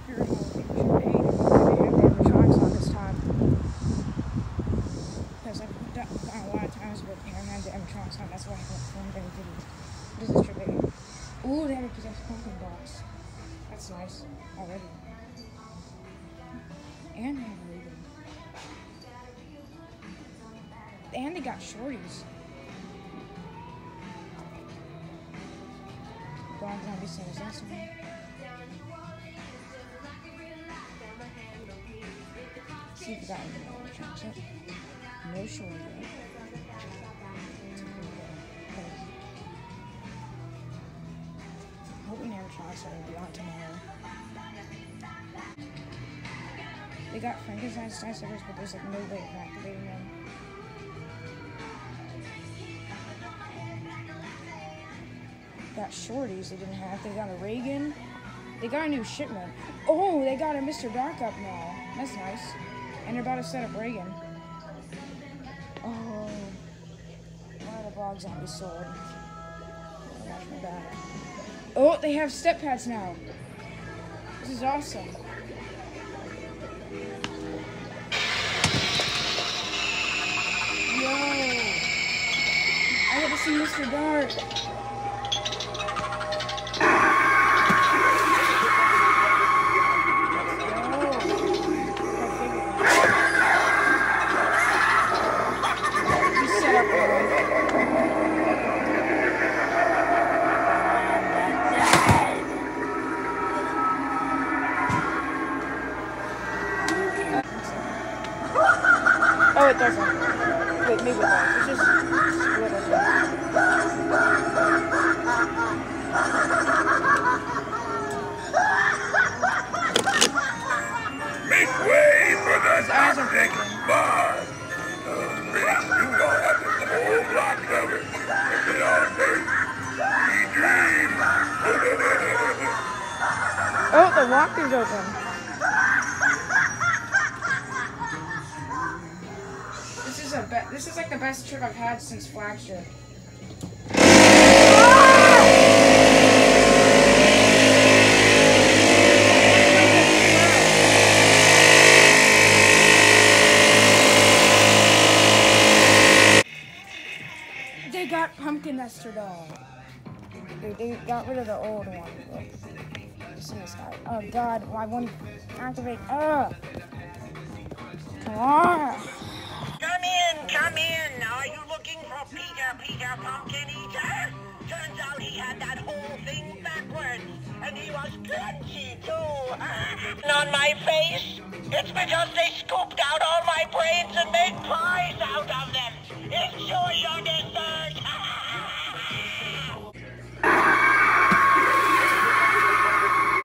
security mode. They have the animatronics on this time. Because I've done a lot of times, but I had the animatronics on. That's why I haven't filmed any videos. What is this trick? Ooh, they have a possessed pumpkin box. That's nice already. And they have a Reagan. And they got shorties. Brown zombie says that's one. See if we got any more animatronics. Yep. No shorty. Hoping animatronics will be on tomorrow. They got Frankenstein Sticers, but there's like no way of activating them. Got shorties they didn't have. They got a Reagan. They got a new shipment. Oh, they got a Mr. Dark up now. That's nice. And they're about to set up Reagan. Oh. One of the bog zombies sold. Watch my back. Oh, they have step pads now. This is awesome. Yo! I get to see Mr. Dark. Oh, it doesn't. Wait, maybe it does. It's just split us up. Make way for the Gothic Bar. You don't have the whole block covered. Look at all day. We dream. Oh, the walker's open. This is like the best trip I've had since Flagship. They got Pumpkin Nester doll. They got rid of the old one. This guy. Oh God, I won't activate. Come on. Come in. Are you looking for Peter Pumpkin Eater? Turns out he had that whole thing backwards, and he was crunchy too. And on my face, it's because they scooped out all my brains and made pies out of them. Enjoy your dessert.